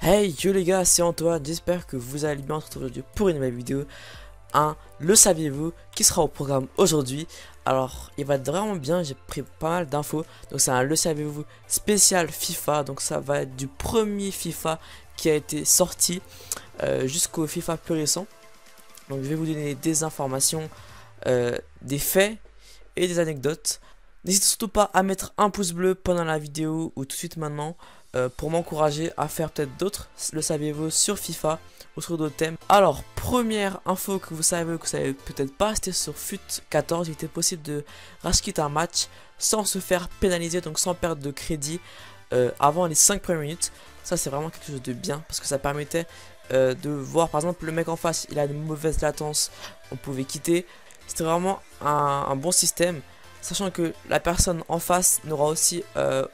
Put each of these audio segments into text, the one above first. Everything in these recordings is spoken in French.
Hey yo les gars, c'est Antoine, j'espère que vous allez bien aujourd'hui pour une nouvelle vidéo. Le saviez-vous qui sera au programme aujourd'hui. Alors il va être vraiment bien, j'ai pris pas mal d'infos. Donc c'est un le saviez-vous spécial FIFA. Donc ça va être du premier FIFA qui a été sorti jusqu'au FIFA plus récent. Donc je vais vous donner des informations, des faits et des anecdotes. N'hésitez surtout pas à mettre un pouce bleu pendant la vidéo ou tout de suite maintenant pour m'encourager à faire peut-être d'autres, le saviez-vous, sur FIFA ou sur d'autres thèmes. Alors, première info que vous savez peut-être pas, c'était sur FUT 14, il était possible de racheter un match sans se faire pénaliser, donc sans perdre de crédit avant les 5 premières minutes. Ça c'est vraiment quelque chose de bien parce que ça permettait de voir par exemple le mec en face, il a une mauvaise latence, on pouvait quitter. C'était vraiment un bon système. Sachant que la personne en face n'aura aussi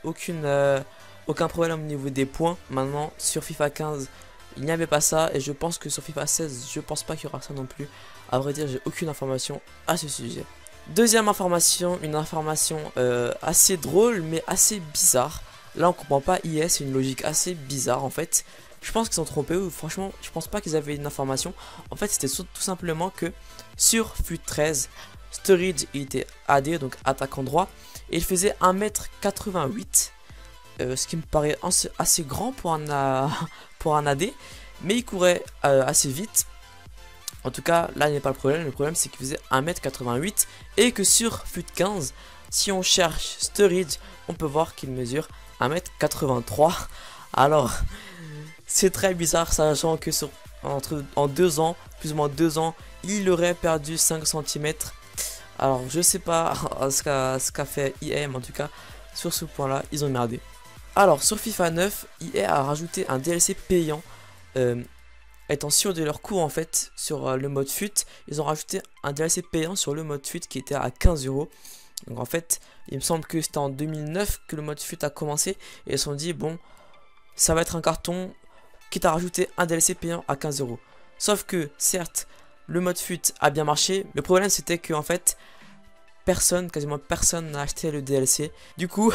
aucun problème au niveau des points. Maintenant sur FIFA 15 il n'y avait pas ça. Et je pense que sur FIFA 16 je pense pas qu'il y aura ça non plus. À vrai dire j'ai aucune information à ce sujet. Deuxième information, une information assez drôle mais assez bizarre. Là on comprend pas EA, c'est une logique assez bizarre en fait. Je pense qu'ils sont trompés ou franchement je pense pas qu'ils avaient une information. En fait c'était tout simplement que sur FUT 13 Sturridge il était AD, donc attaquant droit, et il faisait 1m88, ce qui me paraît assez grand pour un AD, mais il courait assez vite. En tout cas, là n'est pas le problème c'est qu'il faisait 1m88 et que sur FUT 15, si on cherche Sturridge, on peut voir qu'il mesure 1m83. Alors, c'est très bizarre, sachant que en 2 ans, plus ou moins 2 ans, il aurait perdu 5 cm. Alors je sais pas ce qu'a fait EA, mais en tout cas sur ce point là ils ont merdé. Alors sur FIFA 9 EA a rajouté un DLC payant, étant sûr de leur coût en fait sur le mode FUT. Ils ont rajouté un DLC payant sur le mode FUT qui était à 15 €. Donc en fait il me semble que c'était en 2009 que le mode FUT a commencé. Et ils se sont dit bon ça va être un carton, quitte à rajouter un DLC payant à 15 €. Sauf que certes le mode FUT a bien marché. Le problème c'était que en fait quasiment personne n'a acheté le DLC. Du coup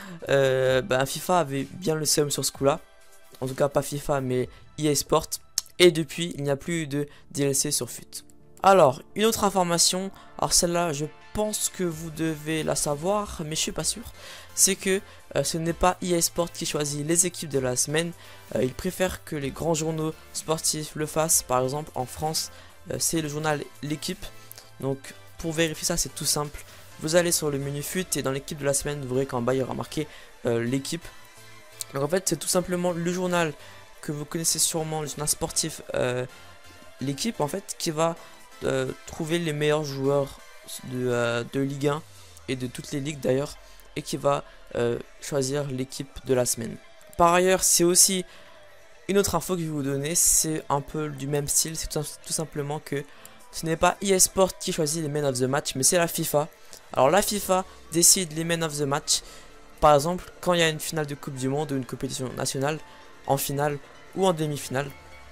FIFA avait bien le seum sur ce coup là. En tout cas pas FIFA mais EA Sport. Et depuis il n'y a plus de DLC sur FUT. Alors une autre information, alors celle-là je pense que vous devez la savoir mais je suis pas sûr. C'est que ce n'est pas EA Sport qui choisit les équipes de la semaine. Ils préfèrent que les grands journaux sportifs le fassent. Par exemple en France c'est le journal L'équipe. Donc pour vérifier ça c'est tout simple. Vous allez sur le menu FUT et dans l'équipe de la semaine vous verrez qu'en bas il y aura marqué l'équipe. Donc en fait c'est tout simplement le journal que vous connaissez sûrement, le journal sportif l'équipe en fait, qui va trouver les meilleurs joueurs de Ligue 1 et de toutes les ligues d'ailleurs, et qui va choisir l'équipe de la semaine. Par ailleurs c'est aussi une autre info que je vais vous donner, c'est un peu du même style, c'est tout simplement que ce n'est pas EA Sport qui choisit les men of the match, mais c'est la FIFA. Alors la FIFA décide les men of the match, par exemple quand il y a une finale de Coupe du Monde ou une compétition nationale, en finale ou en demi-finale.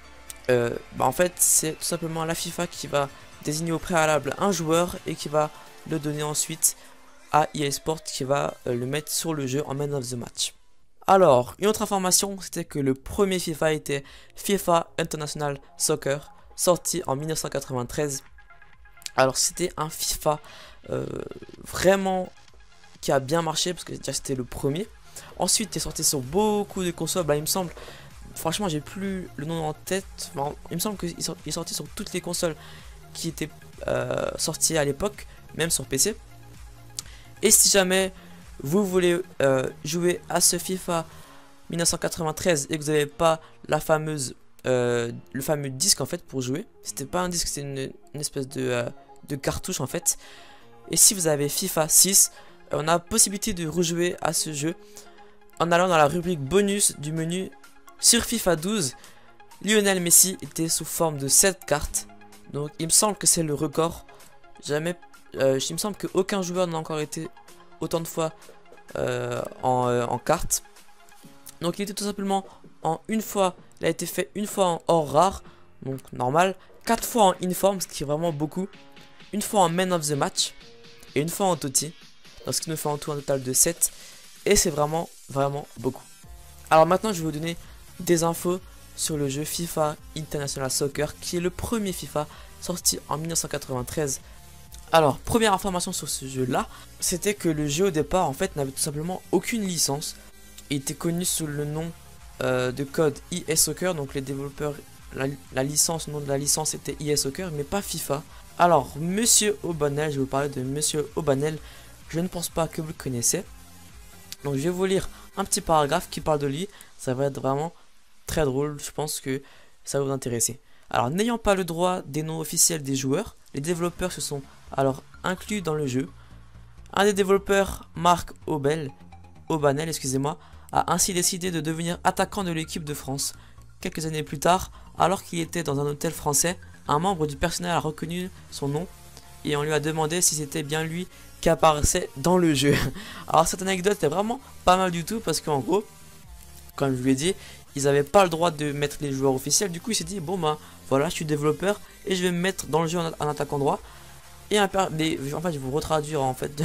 En fait c'est tout simplement la FIFA qui va désigner au préalable un joueur et qui va le donner ensuite à EA Sport qui va le mettre sur le jeu en man of the match. Alors, une autre information, c'était que le premier FIFA était FIFA International Soccer, sorti en 1993. Alors, c'était un FIFA vraiment qui a bien marché, parce que déjà c'était le premier. Ensuite, il est sorti sur beaucoup de consoles, il me semble, franchement j'ai plus le nom en tête, il me semble qu'il est sorti sur toutes les consoles qui étaient sorties à l'époque, même sur PC. Et si jamais vous voulez jouer à ce FIFA 1993 et que vous n'avez pas le fameux disque en fait pour jouer, c'était pas un disque, c'était une espèce de cartouche en fait. Et si vous avez FIFA 6, on a possibilité de rejouer à ce jeu en allant dans la rubrique bonus du menu. Sur FIFA 12, Lionel Messi était sous forme de 7 cartes, donc il me semble que c'est le record. Il me semble qu'aucun joueur n'a encore été autant de fois en carte. Donc il était tout simplement en une fois, il a été fait une fois en hors rare, donc normal, 4 fois en inform, ce qui est vraiment beaucoup, une fois en man of the match et une fois en TOTY, donc ce qui nous fait en tout un total de 7, et c'est vraiment beaucoup. Alors maintenant je vais vous donner des infos sur le jeu FIFA International Soccer, qui est le premier FIFA sorti en 1993. Alors, première information sur ce jeu-là, c'était que le jeu au départ, en fait, n'avait tout simplement aucune licence. Il était connu sous le nom de code EA Soccer, donc les développeurs, la licence, le nom de la licence était EA Soccer, mais pas FIFA. Alors, Monsieur O'Banel, je vais vous parler de Monsieur O'Banel, je ne pense pas que vous le connaissez. Donc, je vais vous lire un petit paragraphe qui parle de lui, ça va être vraiment très drôle, je pense que ça va vous intéresser. Alors, n'ayant pas le droit des noms officiels des joueurs, les développeurs se sont alors inclus dans le jeu. Un des développeurs, Marc O'Banel, excusez-moi, a ainsi décidé de devenir attaquant de l'équipe de France. Quelques années plus tard, alors qu'il était dans un hôtel français, un membre du personnel a reconnu son nom et on lui a demandé si c'était bien lui qui apparaissait dans le jeu. Alors cette anecdote est vraiment pas mal du tout parce qu'en gros, comme je vous l'ai dit, ils n'avaient pas le droit de mettre les joueurs officiels. Du coup, il s'est dit, bon bah voilà, je suis développeur et je vais me mettre dans le jeu en attaquant droit. Et en fait, je vais vous retraduire en fait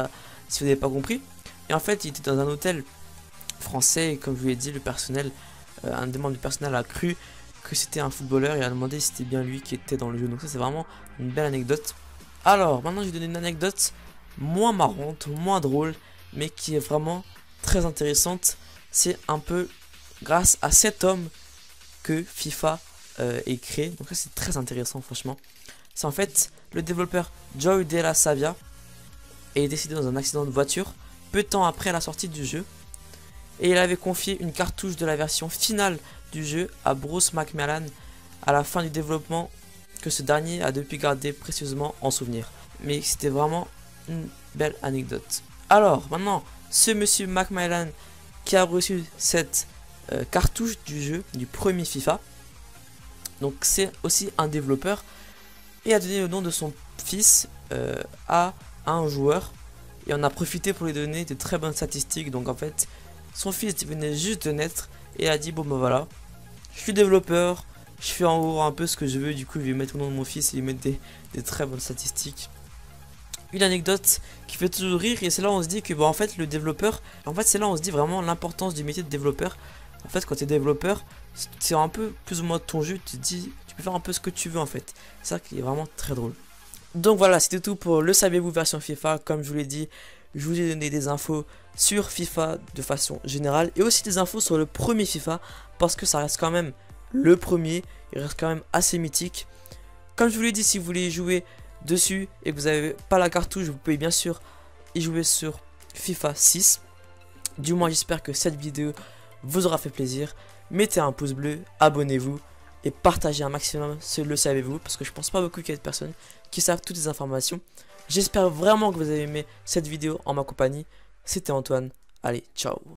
si vous n'avez pas compris. Et en fait, il était dans un hôtel français et comme je vous l'ai dit, le personnel, un des membres du personnel a cru que c'était un footballeur et a demandé si c'était bien lui qui était dans le jeu. Donc ça, c'est vraiment une belle anecdote. Alors, maintenant, je vais donner une anecdote moins marrante, moins drôle, mais qui est vraiment très intéressante. C'est un peu grâce à cet homme que FIFA est créé. Donc ça, c'est très intéressant, franchement. C'est en fait le développeur Joy Della Savia est décédé dans un accident de voiture peu de temps après la sortie du jeu. Et il avait confié une cartouche de la version finale du jeu à Bruce McMillan à la fin du développement, que ce dernier a depuis gardé précieusement en souvenir. Mais c'était vraiment une belle anecdote. Alors maintenant, ce monsieur McMillan qui a reçu cette cartouche du jeu du premier FIFA, donc c'est aussi un développeur, et a donné le nom de son fils à un joueur et on a profité pour lui donner de très bonnes statistiques. Donc en fait, son fils venait juste de naître et a dit bon bah voilà, je suis développeur, je fais en haut un peu ce que je veux, du coup je vais mettre le nom de mon fils et lui mettre des très bonnes statistiques. Une anecdote qui fait toujours rire, et c'est là où on se dit que en fait le développeur, en fait c'est là où on se dit vraiment l'importance du métier de développeur. En fait, quand tu es développeur, c'est un peu plus ou moins ton jeu, tu te dis, tu peux faire un peu ce que tu veux en fait. C'est ça qui est vraiment très drôle. Donc voilà, c'était tout pour le saviez-vous version FIFA. Comme je vous l'ai dit, je vous ai donné des infos sur FIFA de façon générale et aussi des infos sur le premier FIFA parce que ça reste quand même le premier, il reste quand même assez mythique. Comme je vous l'ai dit, si vous voulez jouer dessus et que vous n'avez pas la cartouche, vous pouvez bien sûr y jouer sur FIFA 6. Du moins, j'espère que cette vidéo vous aura fait plaisir. Mettez un pouce bleu, abonnez-vous et partagez un maximum, le savez-vous, parce que je pense pas beaucoup qu'il y ait de personnes qui savent toutes les informations. J'espère vraiment que vous avez aimé cette vidéo en ma compagnie. C'était Antoine. Allez, ciao.